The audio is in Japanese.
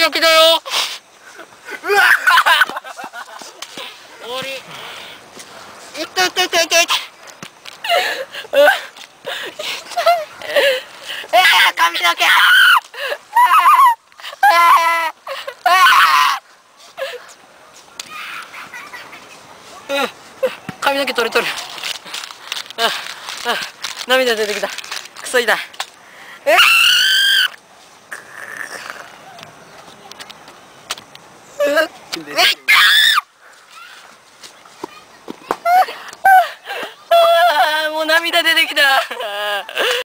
の毛だよ。うわ終わり。いったいったいったいったいった。髪の毛。髪の毛取れとる。涙出てきた。くそ痛い。